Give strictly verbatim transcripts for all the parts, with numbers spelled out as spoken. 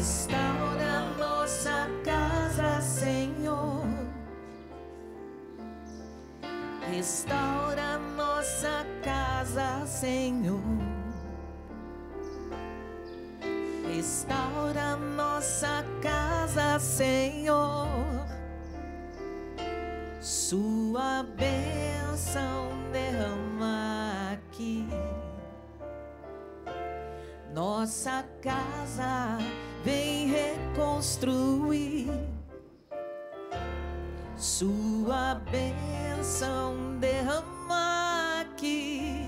Restaura nossa casa, Senhor. Restaura nossa casa, Senhor. Restaura nossa casa, Senhor. Sua bênção derrama aqui. Nossa casa vem reconstruir. Sua bênção derrama aqui.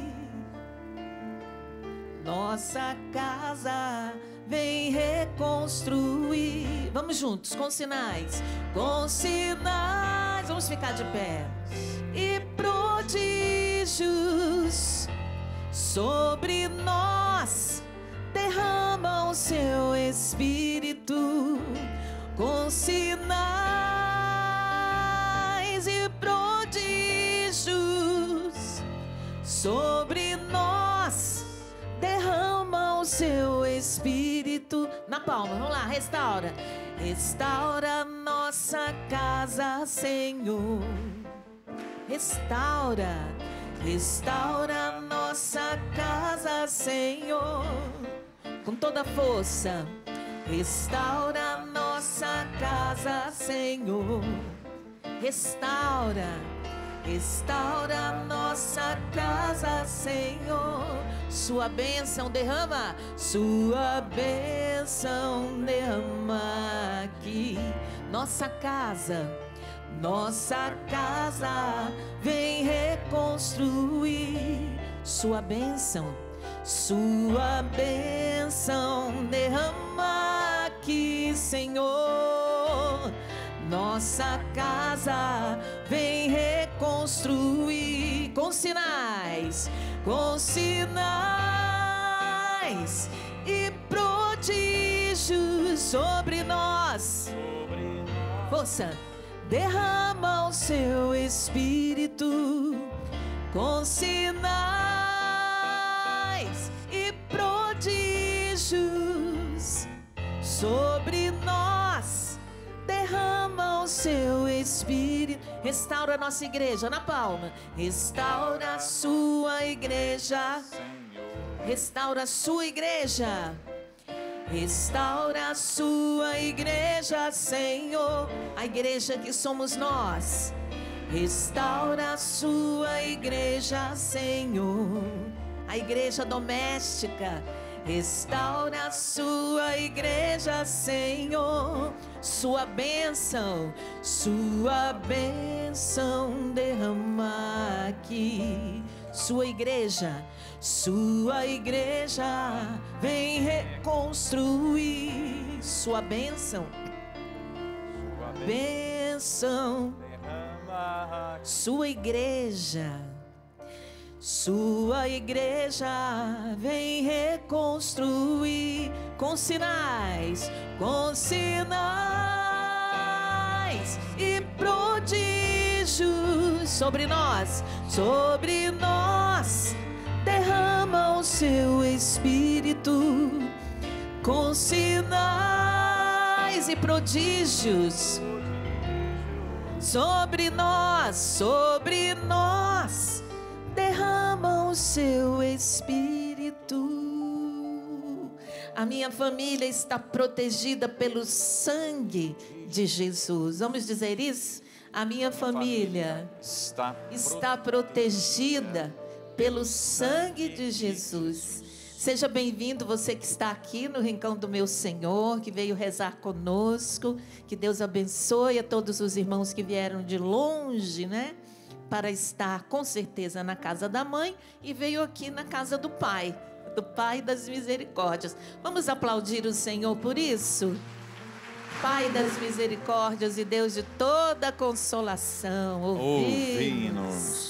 Nossa casa vem reconstruir. Vamos juntos, com sinais. Com sinais, vamos ficar de pé. E prodígios sobre nós. Derrama o seu Espírito. Com sinais e prodígios sobre nós. Derrama o seu Espírito. Na palma, vamos lá, restaura. Restaura nossa casa, Senhor. Restaura. Restaura nossa casa, Senhor. Com toda a força. Restaura nossa casa, Senhor. Restaura. Restaura nossa casa, Senhor. Sua bênção derrama. Sua bênção derrama aqui. Nossa casa. Nossa casa vem reconstruir. Sua bênção. Sua bênção derrama aqui, Senhor. Nossa casa vem reconstruir. Com sinais, com sinais e prodígios sobre nós. Força, derrama o seu Espírito. Com sinais e prodígios sobre nós. Derrama o seu Espírito. Restaura a nossa igreja, na palma. Restaura a sua igreja. Restaura a sua igreja. Restaura a sua igreja, Senhor. A igreja que somos nós. Restaura a sua igreja, Senhor. A igreja doméstica. Restaura a sua igreja, Senhor. Sua bênção, sua bênção derrama aqui. Sua igreja, sua igreja vem reconstruir. Sua bênção, sua bênção, sua igreja. Sua igreja vem reconstruir. Com sinais, com sinais e prodígios sobre nós, sobre nós. Derrama o seu Espírito. Com sinais e prodígios sobre nós, sobre nós. Derrama o seu Espírito. A minha família está protegida pelo sangue de Jesus. Vamos dizer isso? A minha família está, está protegida pelo sangue de Jesus. Seja bem-vindo você que está aqui no Rincão do Meu Senhor, que veio rezar conosco. Que Deus abençoe a todos os irmãos que vieram de longe, né? Para estar com certeza na casa da mãe e veio aqui na casa do Pai, do Pai das Misericórdias. Vamos aplaudir o Senhor por isso? Pai das misericórdias e Deus de toda consolação, ouvi-nos.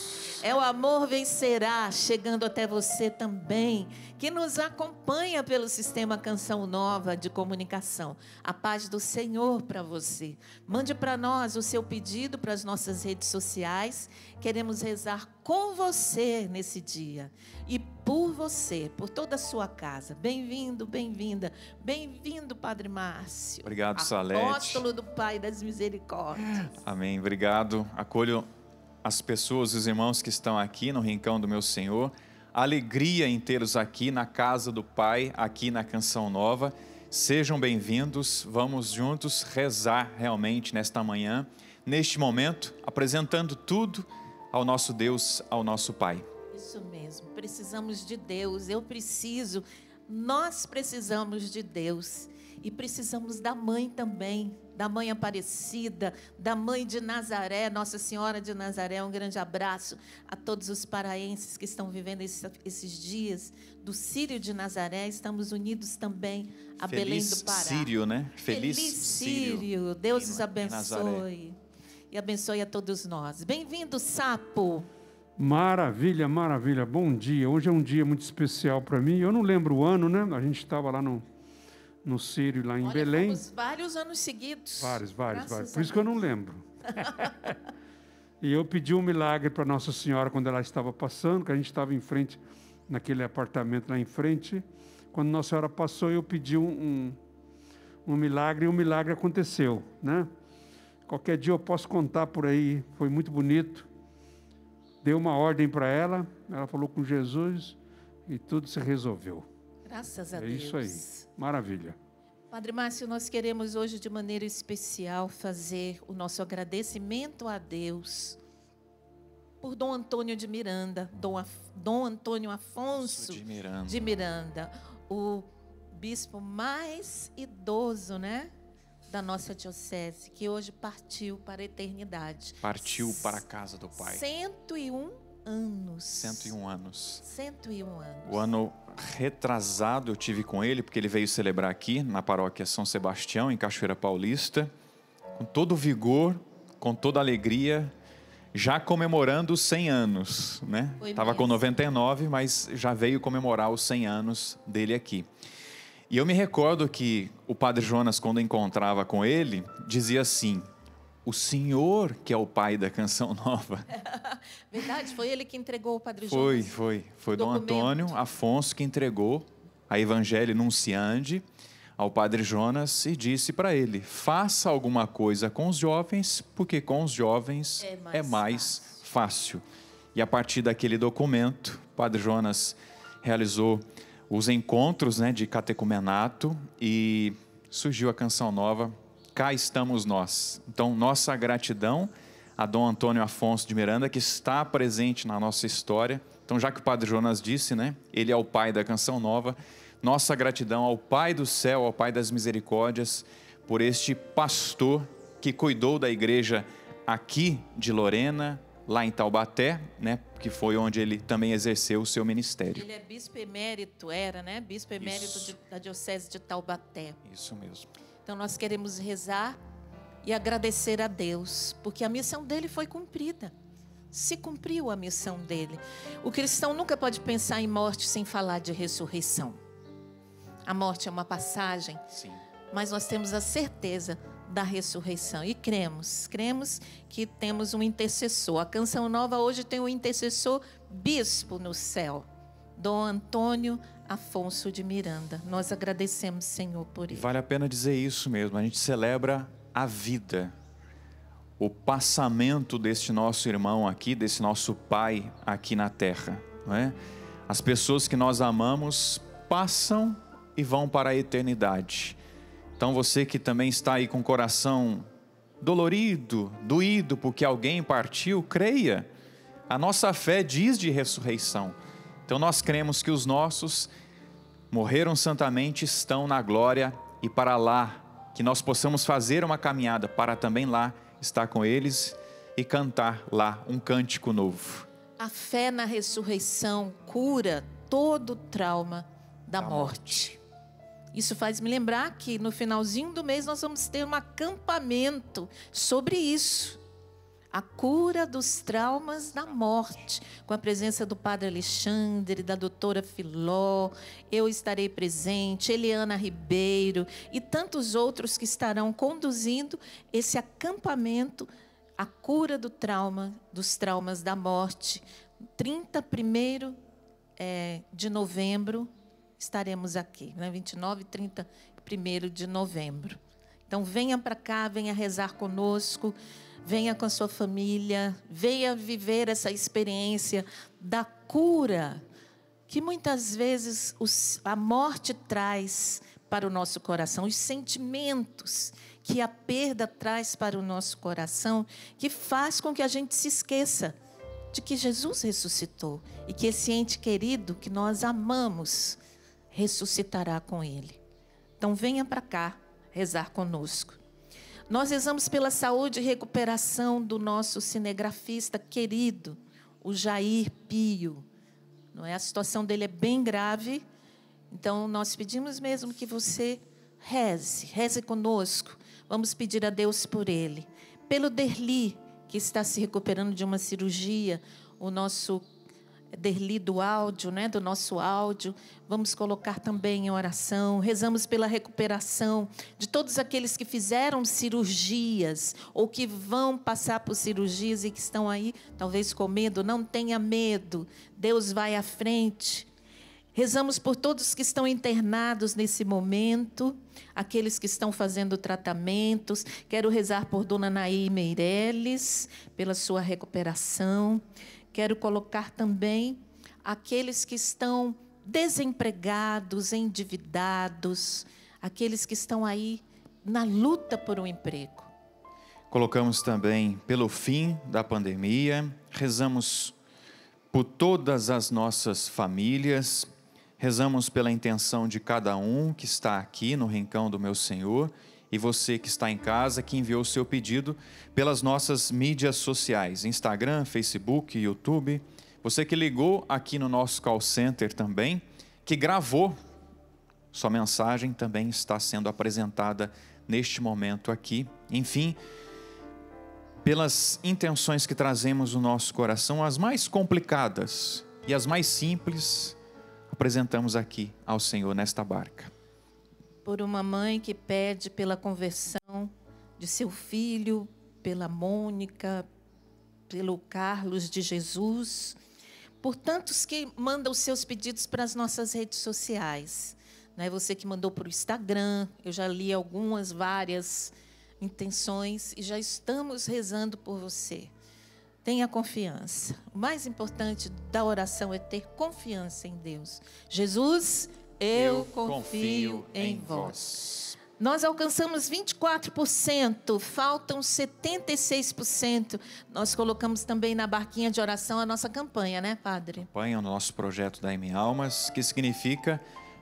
É o Amor Vencerá, chegando até você também, que nos acompanha pelo Sistema Canção Nova de Comunicação. A paz do Senhor para você. Mande para nós o seu pedido para as nossas redes sociais. Queremos rezar com você nesse dia. E por você, por toda a sua casa. Bem-vindo, bem-vinda. Bem-vindo, Padre Márcio. Obrigado, Salete. Apóstolo do Pai das Misericórdias. Amém, obrigado. Acolho as pessoas, os irmãos que estão aqui no Rincão do Meu Senhor. Alegria em tê-los aqui na casa do Pai, aqui na Canção Nova. Sejam bem-vindos. Vamos juntos rezar realmente nesta manhã, neste momento, apresentando tudo ao nosso Deus, ao nosso Pai. Isso mesmo, precisamos de Deus, eu preciso, nós precisamos de Deus e precisamos da Mãe também, da Mãe Aparecida, da Mãe de Nazaré, Nossa Senhora de Nazaré. Um grande abraço a todos os paraenses que estão vivendo esse, esses dias do Círio de Nazaré. Estamos unidos também a Feliz Belém do Pará. Círio, né? Feliz, Feliz Círio. Círio. Deus os abençoe e abençoe a todos nós. Bem-vindo, Sapo. Maravilha, maravilha. Bom dia. Hoje é um dia muito especial para mim. Eu não lembro o ano, né? A gente estava lá no, no Círio, lá em Olha, Belém. Fomos vários anos seguidos. Vários, vários, Graças vários. a Por isso que eu Deus. não lembro. E eu pedi um milagre para Nossa Senhora quando ela estava passando, que a gente estava em frente, naquele apartamento lá em frente. Quando Nossa Senhora passou, eu pedi um, um, um milagre e o milagre aconteceu, né? Qualquer dia eu posso contar por aí. Foi muito bonito. Deu uma ordem para ela, ela falou com Jesus e tudo se resolveu. Graças a é Deus. É isso aí, maravilha. Padre Márcio, nós queremos hoje de maneira especial fazer o nosso agradecimento a Deus por Dom Antônio de Miranda, Dom, Af... Dom Antônio Afonso de Miranda. de Miranda, o bispo mais idoso, né, da nossa diocese, que hoje partiu para a eternidade. Partiu para a casa do Pai. cento e um anos. cento e um anos. cento e um anos. O ano retrasado eu tive com ele, porque ele veio celebrar aqui na paróquia São Sebastião, em Cachoeira Paulista, com todo o vigor, com toda a alegria, já comemorando os cem anos, né? Estava com noventa e nove, mas já veio comemorar os cem anos dele aqui. E eu me recordo que o Padre Jonas, quando encontrava com ele, dizia assim: o senhor que é o pai da Canção Nova. Verdade, foi ele que entregou o Padre Foi, Jonas. foi. Foi Dom documento. Antônio Afonso que entregou a Evangelho Nunciandi ao Padre Jonas e disse para ele: faça alguma coisa com os jovens, porque com os jovens é mais, é mais fácil. fácil. E a partir daquele documento, o Padre Jonas realizou os encontros, né, de catecumenato e surgiu a Canção Nova. Cá estamos nós. Então, nossa gratidão a Dom Antônio Afonso de Miranda, que está presente na nossa história. Então, já que o Padre Jonas disse, né, ele é o pai da Canção Nova, nossa gratidão ao Pai do céu, ao Pai das misericórdias, por este pastor que cuidou da igreja aqui de Lorena, lá em Taubaté, né, que foi onde ele também exerceu o seu ministério. Ele é bispo emérito, era, né? Bispo emérito de, da diocese de Taubaté. Isso mesmo. Então nós queremos rezar e agradecer a Deus, porque a missão dele foi cumprida. Se cumpriu a missão dele. O cristão nunca pode pensar em morte sem falar de ressurreição. A morte é uma passagem, Sim. mas nós temos a certeza da ressurreição e cremos, cremos que temos um intercessor. A Canção Nova hoje tem um intercessor bispo no céu, Dom Antônio Afonso de Miranda. Nós agradecemos, Senhor, por ele. Vale a pena dizer isso mesmo, a gente celebra a vida, o passamento deste nosso irmão aqui, desse nosso pai aqui na terra, não é? As pessoas que nós amamos passam e vão para a eternidade. Então você que também está aí com o coração dolorido, doído porque alguém partiu, creia. A nossa fé diz de ressurreição. Então nós cremos que os nossos morreram santamente, estão na glória e para lá, que nós possamos fazer uma caminhada para também lá estar com eles e cantar lá um cântico novo. A fé na ressurreição cura todo o trauma da morte. Isso faz me lembrar que no finalzinho do mês nós vamos ter um acampamento sobre isso. A cura dos traumas da morte, com a presença do Padre Alexandre, da doutora Filó, eu estarei presente, Eliana Ribeiro e tantos outros que estarão conduzindo esse acampamento, a cura do trauma, dos traumas da morte. trinta e primeiro é, de novembro estaremos aqui, né? vinte e nove e trinta e primeiro de novembro. Então venha para cá, venha rezar conosco. Venha com a sua família, venha viver essa experiência da cura que muitas vezes os, a morte traz para o nosso coração, os sentimentos que a perda traz para o nosso coração, que faz com que a gente se esqueça de que Jesus ressuscitou e que esse ente querido que nós amamos ressuscitará com Ele. Então venha para cá rezar conosco. Nós rezamos pela saúde e recuperação do nosso cinegrafista querido, o Jair Pio. Não é? A situação dele é bem grave, então nós pedimos mesmo que você reze, reze conosco. Vamos pedir a Deus por ele. Pelo Derli, que está se recuperando de uma cirurgia, o nosso Derli do áudio, né, do nosso áudio, vamos colocar também em oração. Rezamos pela recuperação de todos aqueles que fizeram cirurgias ou que vão passar por cirurgias e que estão aí, talvez com medo. Não tenha medo, Deus vai à frente. Rezamos por todos que estão internados nesse momento, aqueles que estão fazendo tratamentos. Quero rezar por Dona Naí Meireles, pela sua recuperação. Quero colocar também aqueles que estão desempregados, endividados, aqueles que estão aí na luta por um emprego. Colocamos também pelo fim da pandemia, rezamos por todas as nossas famílias, rezamos pela intenção de cada um que está aqui no Rincão do Meu Senhor, e você que está em casa, que enviou o seu pedido pelas nossas mídias sociais, Instagram, Facebook, YouTube. Você que ligou aqui no nosso call center também, que gravou sua mensagem, também está sendo apresentada neste momento aqui. Enfim, pelas intenções que trazemos no nosso coração, as mais complicadas e as mais simples, apresentamos aqui ao Senhor nesta barca. Por uma mãe que pede pela conversão de seu filho, pela Mônica, pelo Carlos de Jesus, por tantos que mandam os seus pedidos para as nossas redes sociais. Não é você que mandou para o Instagram, eu já li algumas, várias intenções e já estamos rezando por você. Tenha confiança. O mais importante da oração é ter confiança em Deus. Jesus, eu, eu confio, confio em, em vós. vós. Nós alcançamos vinte e quatro por cento, faltam setenta e seis por cento. Nós colocamos também na barquinha de oração a nossa campanha, né, Padre? Campanha, o nosso projeto da M Almas, que significa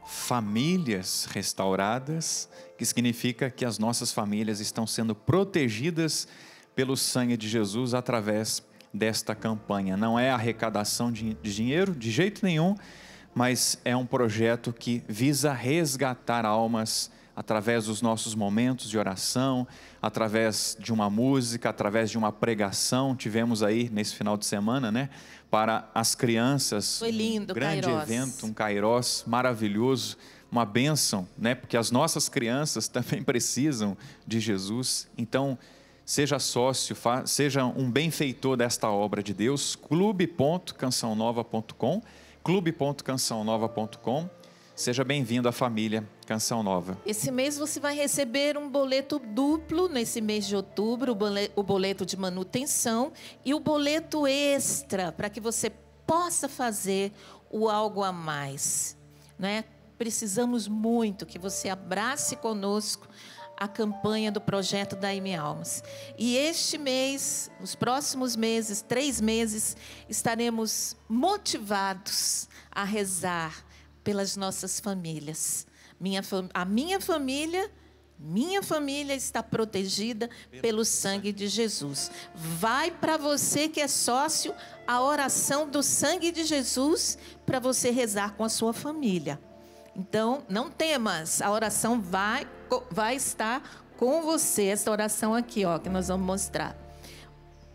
famílias restauradas, que significa que as nossas famílias estão sendo protegidas pelo sangue de Jesus através desta campanha. Não é arrecadação de dinheiro, de jeito nenhum, mas é um projeto que visa resgatar almas através dos nossos momentos de oração, através de uma música, através de uma pregação. Tivemos aí nesse final de semana, né, para as crianças. Foi lindo, um grande Kairos. evento, um Kairos maravilhoso, uma bênção, né, porque as nossas crianças também precisam de Jesus. Então, seja sócio, seja um benfeitor desta obra de Deus. clube ponto canção nova ponto com, clube ponto canção nova ponto com. Seja bem-vindo à família Canção Nova. Esse mês você vai receber um boleto duplo, nesse mês de outubro, o boleto de manutenção e o boleto extra, para que você possa fazer o algo a mais. Né? Precisamos muito que você abrace conosco a campanha do projeto da M Almas. E este mês, os próximos meses, três meses, estaremos motivados a rezar pelas nossas famílias. Minha, a minha família, minha família está protegida pelo sangue de Jesus. Vai para você que é sócio a oração do sangue de Jesus para você rezar com a sua família. Então, não temas, a oração vai, vai estar com você. Essa oração aqui, ó, que nós vamos mostrar.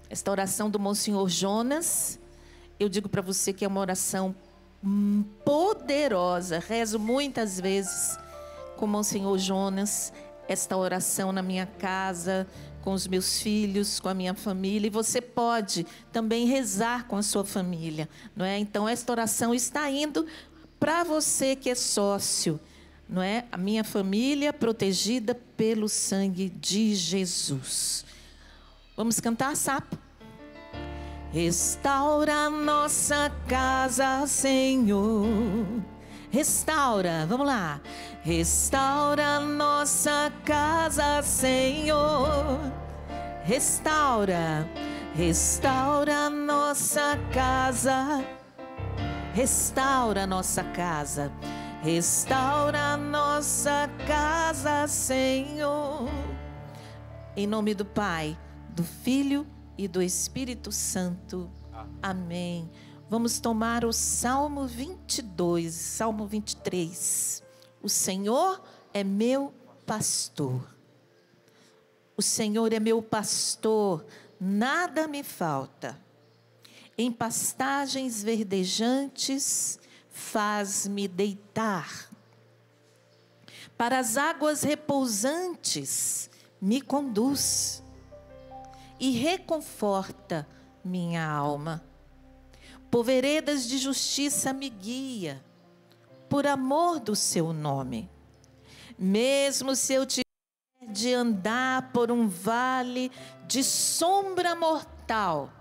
Esta oração do Monsenhor Jonas, eu digo para você que é uma oração hum, poderosa. Rezo muitas vezes com o Monsenhor Jonas esta oração na minha casa, com os meus filhos, com a minha família. E você pode também rezar com a sua família, não é? Então esta oração está indo para você que é sócio, não é? A minha família protegida pelo sangue de Jesus. Vamos cantar, sapo? Restaura nossa casa, Senhor. Restaura, vamos lá. Restaura nossa casa, Senhor. Restaura, restaura nossa casa. Restaura nossa casa. Restaura nossa casa, Senhor. Em nome do Pai, do Filho e do Espírito Santo. Amém. Vamos tomar o Salmo vinte e dois, Salmo vinte e três. O Senhor é meu pastor. O Senhor é meu pastor, nada me falta. Em pastagens verdejantes faz-me deitar. Para as águas repousantes me conduz e reconforta minha alma. Por veredas de justiça me guia, por amor do seu nome. Mesmo se eu tiver de andar por um vale de sombra mortal,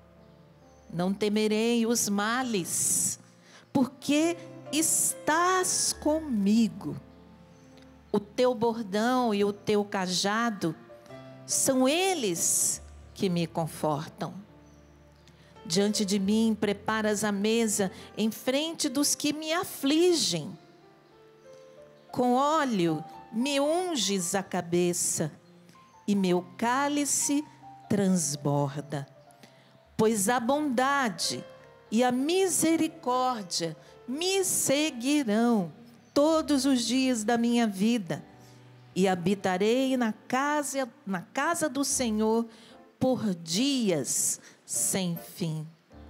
não temerei os males, porque estás comigo. O teu bordão e o teu cajado são eles que me confortam. Diante de mim preparas a mesa em frente dos que me afligem. Com óleo me unges a cabeça e meu cálice transborda. Pois a bondade e a misericórdia me seguirão todos os dias da minha vida e habitarei na casa, na casa do Senhor por dias sem fim.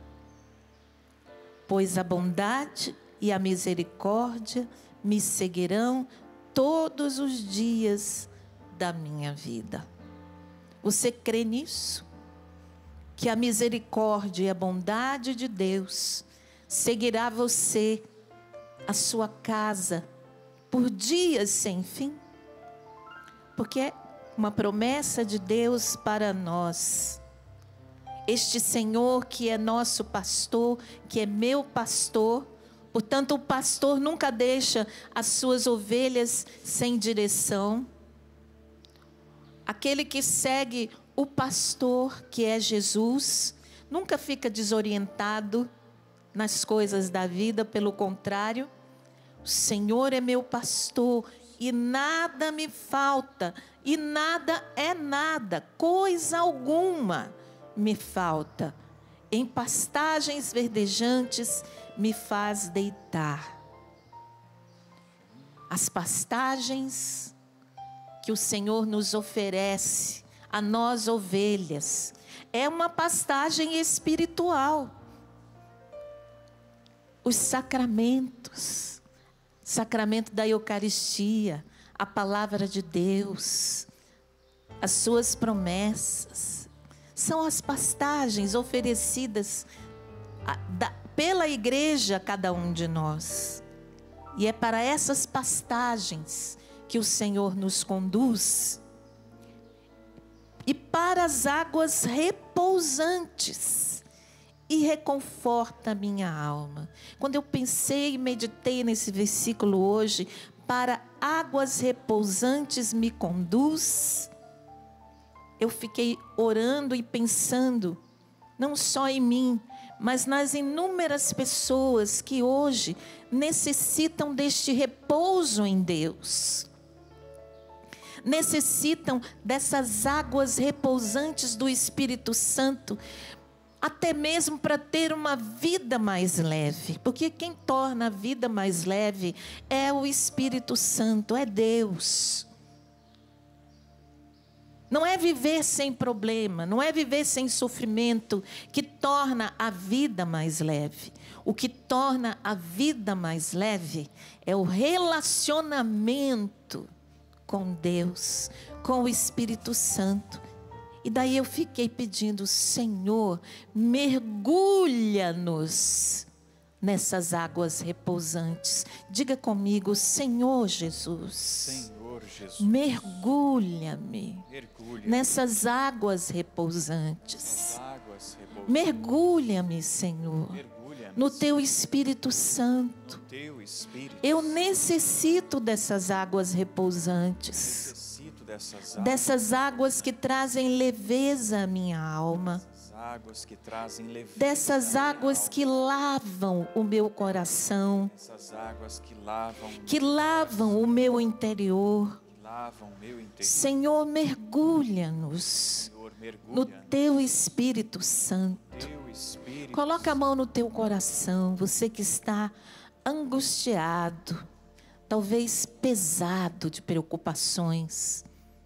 Pois a bondade e a misericórdia me seguirão todos os dias da minha vida. Você crê nisso? Que a misericórdia e a bondade de Deus seguirá você, a sua casa, por dias sem fim? Porque é uma promessa de Deus para nós. Este Senhor que é nosso pastor, que é meu pastor, portanto o pastor nunca deixa as suas ovelhas sem direção. Aquele que segue o pastor, que é Jesus, nunca fica desorientado nas coisas da vida, pelo contrário, o Senhor é meu pastor e nada me falta, e nada é nada, coisa alguma me falta. Em pastagens verdejantes me faz deitar. As pastagens que o Senhor nos oferece a nós ovelhas é uma pastagem espiritual. Os sacramentos, sacramento da Eucaristia, a palavra de Deus, as suas promessas, são as pastagens oferecidas a, da, pela igreja a cada um de nós. E é para essas pastagens que o Senhor nos conduz. E para as águas repousantes, e reconforta a minha alma. Quando eu pensei e meditei nesse versículo hoje, para águas repousantes me conduz, eu fiquei orando e pensando, não só em mim, mas nas inúmeras pessoas que hoje necessitam deste repouso em Deus. Necessitam dessas águas repousantes do Espírito Santo, até mesmo para ter uma vida mais leve. Porque quem torna a vida mais leve é o Espírito Santo, é Deus. Não é viver sem problema, não é viver sem sofrimento que torna a vida mais leve. O que torna a vida mais leve é o relacionamento com Deus, com o Espírito Santo. E daí eu fiquei pedindo, Senhor, mergulha-nos nessas águas repousantes. Diga comigo, Senhor Jesus. Senhor Jesus. Mergulha-me Mergulha. nessas águas repousantes. Águas repousantes. Mergulha-me, Senhor, Mergulha no teu Espírito Santo. teu Espírito. Eu necessito dessas águas repousantes, Necessito dessas águas. dessas águas que trazem leveza à minha alma, Essas águas que trazem leveza. dessas águas que lavam o meu coração, Essas águas que lavam. que lavam o meu interior. que lavam o meu interior. Senhor, mergulha-nos Senhor, mergulha no teu Espírito Santo. teu Espírito. Coloca a mão no teu coração, você que está angustiado, talvez pesado de preocupações.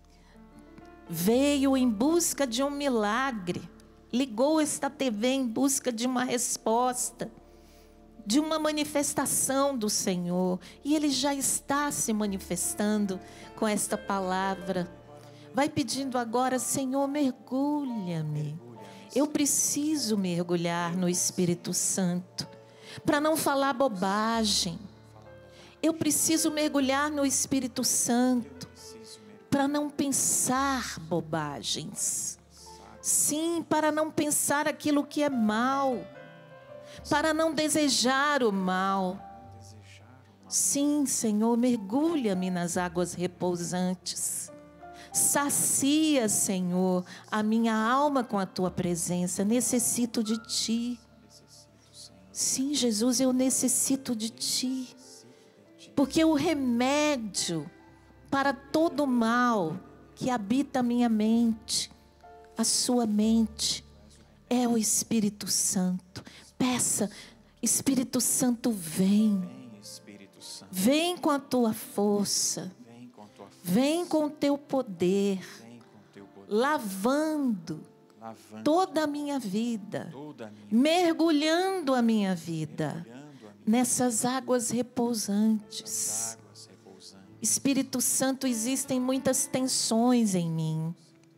Veio em busca de um milagre, ligou esta T V em busca de uma resposta, de uma manifestação do Senhor, e Ele já está se manifestando com esta palavra. Vai pedindo agora, Senhor, mergulha-me. Eu preciso mergulhar no Espírito Santo, para não falar bobagem. Eu preciso mergulhar no Espírito Santo, para não pensar bobagens. Sim, para não pensar aquilo que é mal, para não desejar o mal. Sim, Senhor, mergulha-me nas águas repousantes. Sacia, Senhor, a minha alma com a tua presença. Necessito de ti. Sim, Jesus, eu necessito de ti. Porque o remédio para todo mal que habita a minha mente, a sua mente, é o Espírito Santo. Peça, Espírito Santo, vem. Vem, Espírito Santo. Vem com a tua força. Vem com tua força. Vem com o teu poder. Vem com teu poder. Lavando Lavando toda a minha vida. toda a minha Mergulhando a minha vida olhando a minha nessas águas repousantes. águas repousantes. Espírito Santo, existem muitas tensões em mim.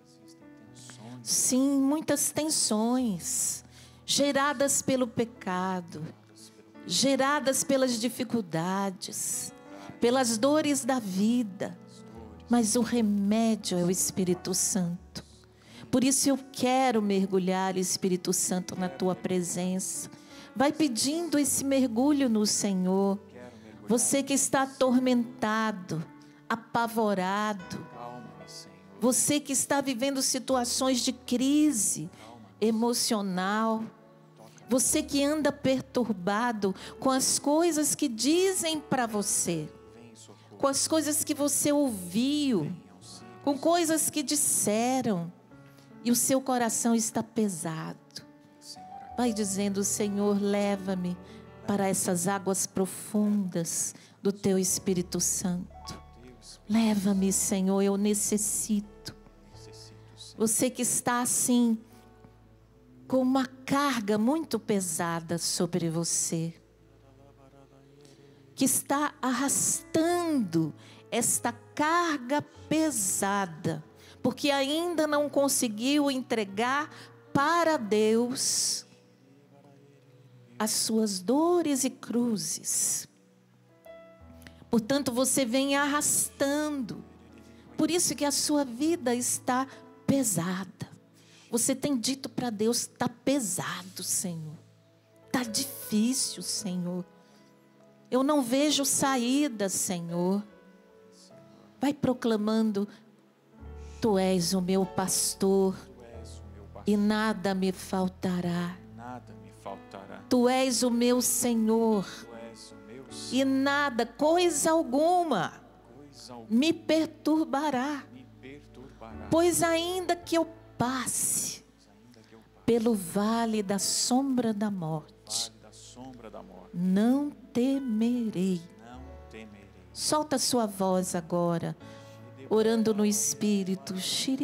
Sim, muitas tensões geradas pelo pecado, geradas pelas dificuldades, pelas dores da vida. Mas o remédio é o Espírito Santo. Por isso eu quero mergulhar, Espírito Santo, na tua presença. Vai pedindo esse mergulho no Senhor. Você que está atormentado, apavorado, Calma-me, Senhor. você que está vivendo situações de crise emocional, você que anda perturbado com as coisas que dizem para você, Vem, socorro. com as coisas que você ouviu, com coisas que disseram, e o seu coração está pesado. Vai dizendo, Senhor, leva-me para essas águas profundas do teu Espírito Santo. Leva-me, Senhor, eu necessito. Você que está assim, com uma carga muito pesada sobre você, que está arrastando esta carga pesada, porque ainda não conseguiu entregar para Deus as suas dores e cruzes. Portanto, você vem arrastando. Por isso que a sua vida está pesada. Você tem dito para Deus, está pesado, Senhor. Está difícil, Senhor. Eu não vejo saída, Senhor. Vai proclamando, Tu és o meu pastor e nada me faltará. Nada me faltará. Tu és o meu Senhor Tu és o meu e nada, coisa alguma, coisa alguma me perturbará. me perturbará. Pois ainda que eu passe Ainda que eu passe pelo vale da sombra da morte, da sombra da morte, não temerei. não temerei. Solta sua voz agora. orando no Espírito,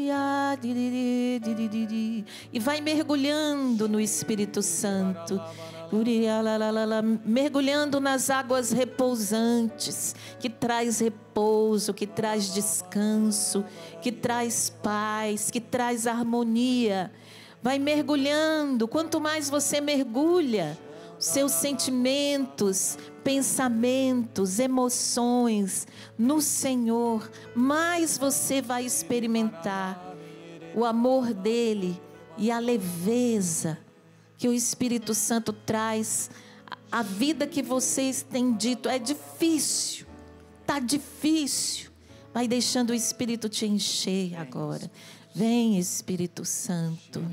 e vai mergulhando no Espírito Santo, mergulhando nas águas repousantes, que traz repouso, que traz descanso, que traz paz, que traz harmonia. Vai mergulhando. Quanto mais você mergulha, seus sentimentos, pensamentos, emoções no Senhor, mais você vai experimentar o amor dele e a leveza que o Espírito Santo traz. A vida que vocês têm dito é difícil, tá difícil. Vai deixando o Espírito te encher agora. Vem, Espírito Santo.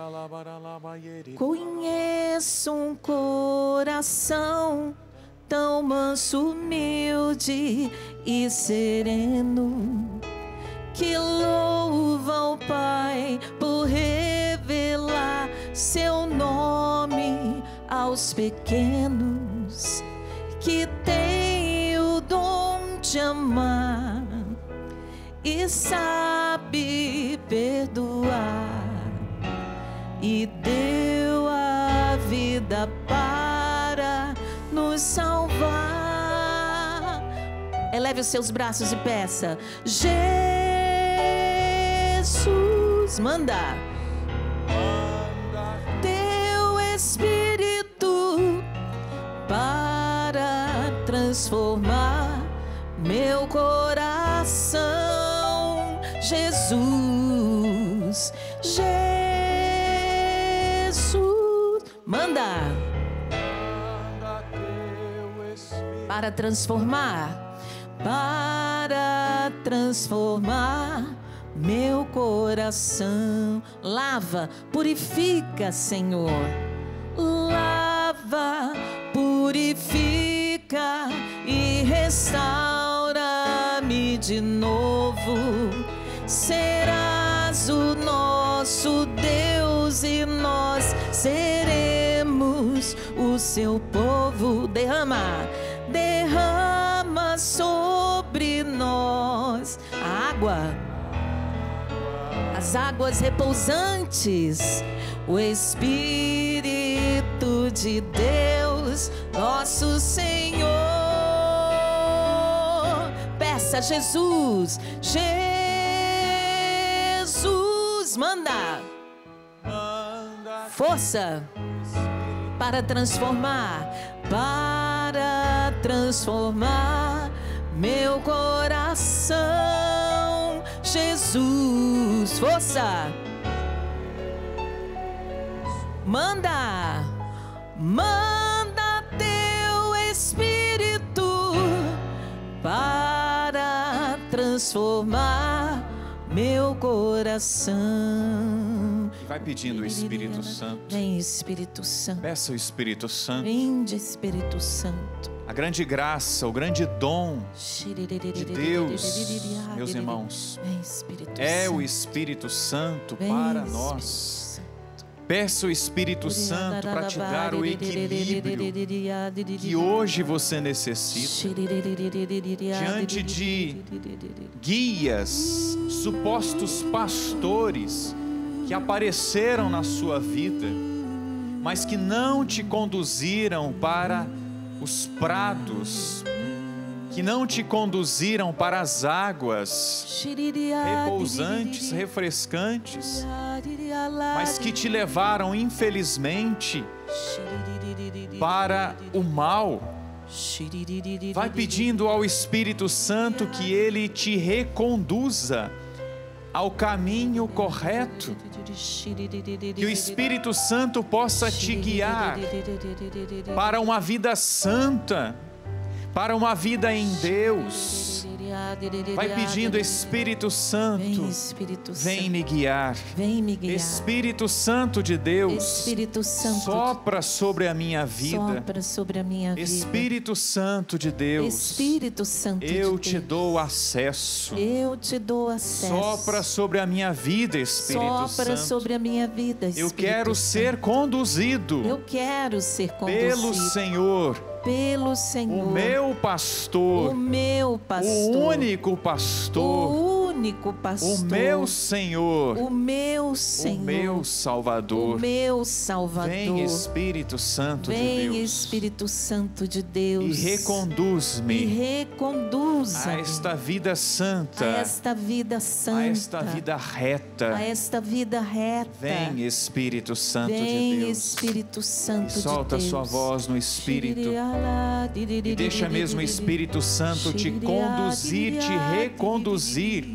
Conheço um coração tão manso, humilde e sereno, que louva o Pai por revelar seu nome aos pequenos, que tem o dom de amar e sabe perdoar, e deu a vida para nos salvar. Eleve os seus braços e peça: Jesus, manda teu Espírito para transformar meu coração. Jesus, Jesus, manda para transformar, para transformar meu coração. Lava, purifica, Senhor. Lava, purifica e restaura-me de novo. Serás o nosso Deus e nós seremos o seu povo. Derrama, derrama sobre nós a água, as águas repousantes, o Espírito de Deus, nosso Senhor. Peça, Jesus, Jesus, manda força para transformar, para transformar meu coração. Jesus, força, manda, manda teu Espírito para transformar meu coração. Vai pedindo o Espírito Santo. Vem, Espírito Santo. Peça o Espírito Santo. Vinde, Espírito Santo. A grande graça, o grande dom de Deus, meus irmãos, Vem, Espírito é Santo. o Espírito Santo Vem, para Espírito nós. Santo. Peça o Espírito Santo para te dar o equilíbrio que hoje você necessita. Diante de guias, supostos pastores que apareceram na sua vida, mas que não te conduziram para os prados, que não te conduziram para as águas repousantes, refrescantes, mas que te levaram, infelizmente, para o mal. Vai pedindo ao Espírito Santo que Ele te reconduza ao caminho correto, que o Espírito Santo possa te guiar para uma vida santa, para uma vida em Deus. Vai pedindo, Espírito Santo, Vem, Espírito vem Santo. me guiar. Vem me guiar. Espírito Santo de Deus, Espírito Santo, sopra sobre a minha vida. sopra sobre a minha vida. Espírito Santo de Deus, Espírito Santo eu de te Deus. dou acesso. Eu te dou acesso. Sopra sobre a minha vida, Espírito Sopra Santo. sobre a minha vida, Espírito Eu quero Santo. ser conduzido Eu quero ser conduzido pelo Senhor, pelo Senhor, o meu pastor, o meu pastor, o único pastor, o único pastor, o meu Senhor, o meu Senhor, o meu o Salvador. meu Salvador. Vem, Espírito Santo Vem, de Deus, Espírito Santo de Deus, e reconduz-me e reconduza a esta vida santa, a esta vida santa, a esta vida reta. a esta vida reta. Vem, Espírito Santo Vem, de Deus, Espírito Santo e solta de Deus. sua voz no Espírito, e deixa mesmo o Espírito Santo te conduzir, te reconduzir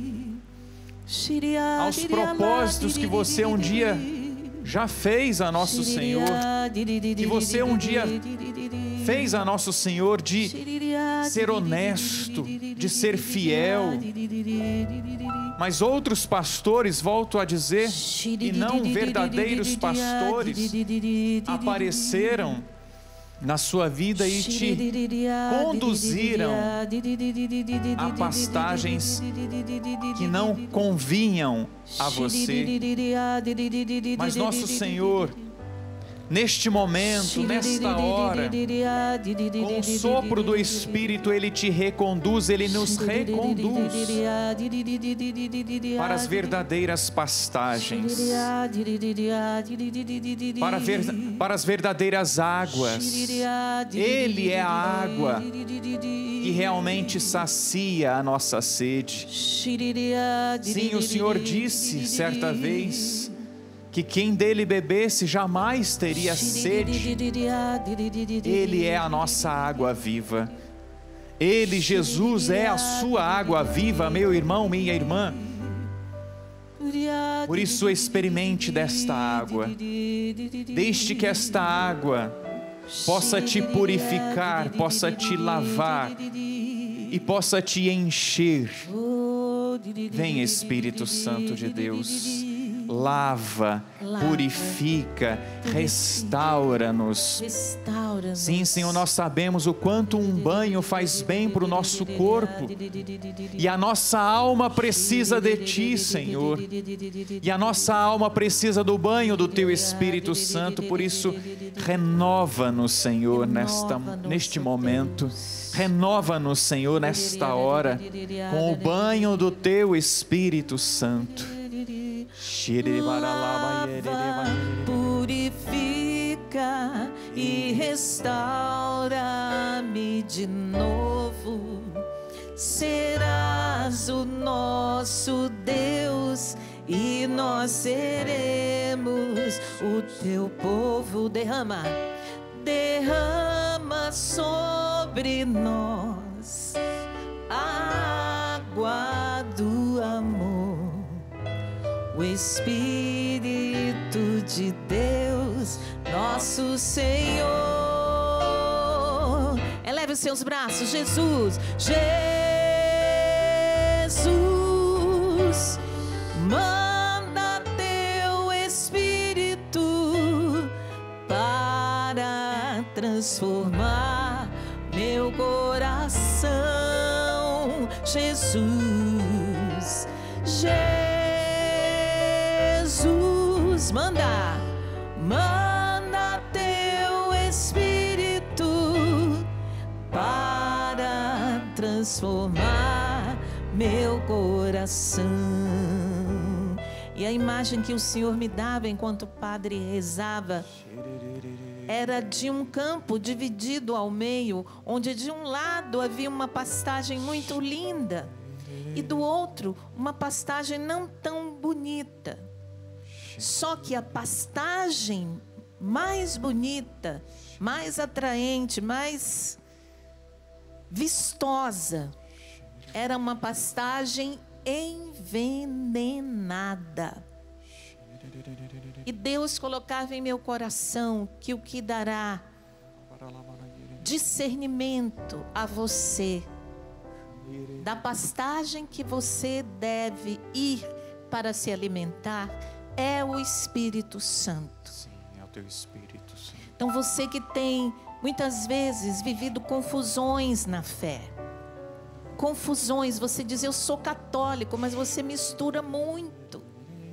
aos propósitos que você um dia já fez a nosso Senhor, que você um dia fez a nosso Senhor, de ser honesto, de ser fiel. Mas outros pastores, volto a dizer, e não verdadeiros pastores, apareceram na sua vida e te conduziram a pastagens que não convinham a você. Mas nosso Senhor, neste momento, nesta hora, com o sopro do Espírito, Ele te reconduz, Ele nos reconduz para as verdadeiras pastagens, para, ver, para as verdadeiras águas. Ele é a água que realmente sacia a nossa sede. Sim, o Senhor disse certa vez que quem dele bebesse jamais teria sede. Ele é a nossa água viva. Ele, Jesus, é a sua água viva, meu irmão, minha irmã. Por isso, experimente desta água. Deixe que esta água possa te purificar, possa te lavar e possa te encher. Vem, Espírito Santo de Deus. Lava, purifica, restaura-nos. Sim, Senhor, nós sabemos o quanto um banho faz bem para o nosso corpo. E a nossa alma precisa de Ti, Senhor. E a nossa alma precisa do banho do Teu Espírito Santo. Por isso, renova-nos, Senhor, nesta, neste momento. Renova-nos, Senhor, nesta hora, com o banho do Teu Espírito Santo. Lava, purifica e restaura-me de novo. Serás o nosso Deus e nós seremos o Teu povo. Derrama, derrama sobre nós a água do amor. O Espírito de Deus, nosso Senhor. Eleve os seus braços, Jesus. Jesus, manda Teu Espírito para transformar meu coração. Jesus, Jesus. Jesus, manda, manda Teu Espírito para transformar meu coração. E a imagem que o Senhor me dava enquanto o padre rezava era de um campo dividido ao meio, onde de um lado havia uma pastagem muito linda e do outro uma pastagem não tão bonita. Só que a pastagem mais bonita, mais atraente, mais vistosa, era uma pastagem envenenada. E Deus colocava em meu coração que o que dará discernimento a você da pastagem que você deve ir para se alimentar é o Espírito Santo. Sim, é o Teu Espírito Santo. Então você que tem muitas vezes vivido confusões na fé, confusões, você diz eu sou católico, mas você mistura muito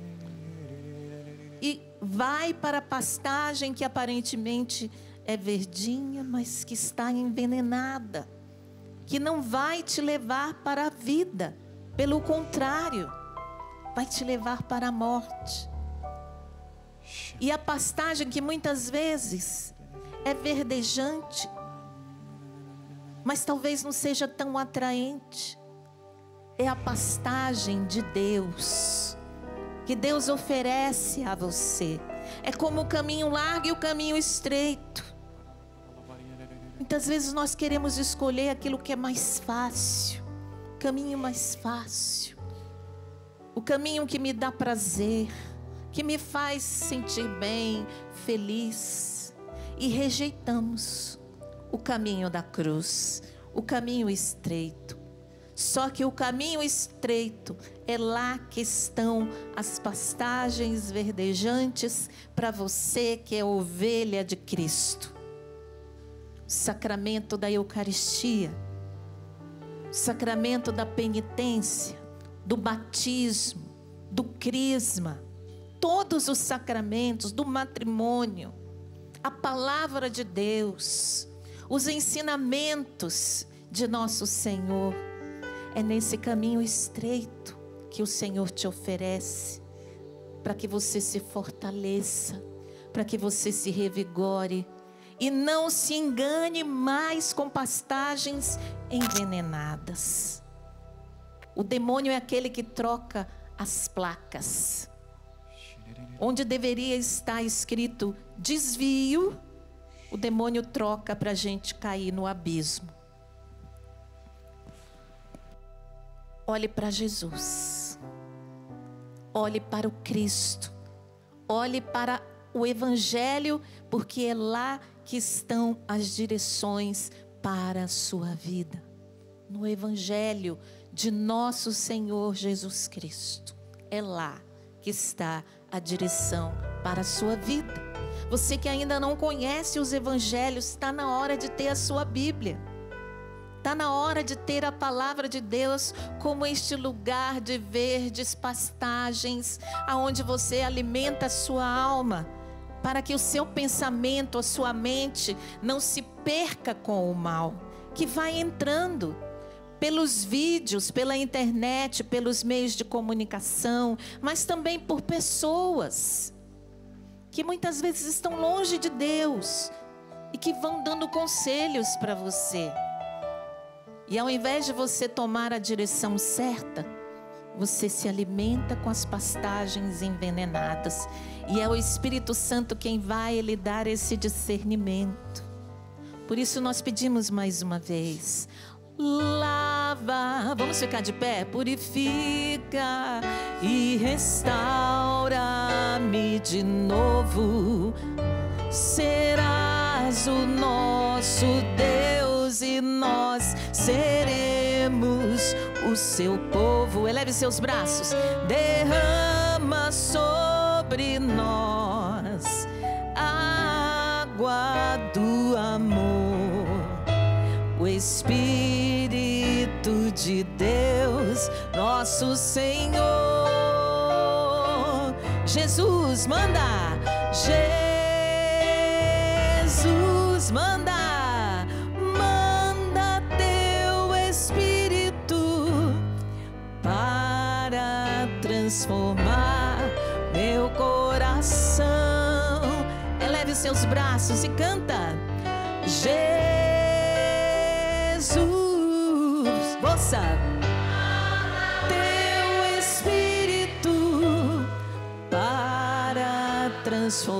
e vai para a pastagem que aparentemente é verdinha, mas que está envenenada, que não vai te levar para a vida. Pelo contrário, vai te levar para a morte. E a pastagem que muitas vezes é verdejante, mas talvez não seja tão atraente, é a pastagem de Deus, que Deus oferece a você. É como o caminho largo e o caminho estreito. Muitas vezes nós queremos escolher aquilo que é mais fácil, o caminho mais fácil, o caminho que me dá prazer, que me faz sentir bem, feliz, e rejeitamos o caminho da cruz, o caminho estreito. Só que o caminho estreito é lá que estão as pastagens verdejantes para você que é ovelha de Cristo. O sacramento da Eucaristia, o sacramento da penitência, do batismo, do crisma, todos os sacramentos, do matrimônio, a palavra de Deus, os ensinamentos de nosso Senhor. É nesse caminho estreito que o Senhor te oferece, para que você se fortaleça, para que você se revigore, e não se engane mais com pastagens envenenadas. O demônio é aquele que troca as placas. Onde deveria estar escrito desvio, o demônio troca para a gente cair no abismo. Olhe para Jesus, olhe para o Cristo, olhe para o Evangelho, porque é lá que estão as direções para a sua vida. No Evangelho de nosso Senhor Jesus Cristo, é lá que está a direção para a sua vida. Você que ainda não conhece os Evangelhos, está na hora de ter a sua Bíblia. Está na hora de ter a palavra de Deus como este lugar de verdes pastagens, aonde você alimenta a sua alma, para que o seu pensamento, a sua mente não se perca com o mal, que vai entrando pelos vídeos, pela internet, pelos meios de comunicação, mas também por pessoas que muitas vezes estão longe de Deus e que vão dando conselhos para você. E ao invés de você tomar a direção certa, você se alimenta com as pastagens envenenadas. E é o Espírito Santo quem vai lhe dar esse discernimento. Por isso nós pedimos mais uma vez: lava, vamos ficar de pé? Purifica e restaura-me de novo. Serás o nosso Deus e nós seremos o seu povo. Eleve seus braços. Derrama sobre nós a água do amor, o Espírito de Deus, nosso Senhor. Jesus manda, Jesus manda, manda teu Espírito para transformar meu coração. Eleve seus braços e canta. Jesus, vossa, teu Espírito para transformar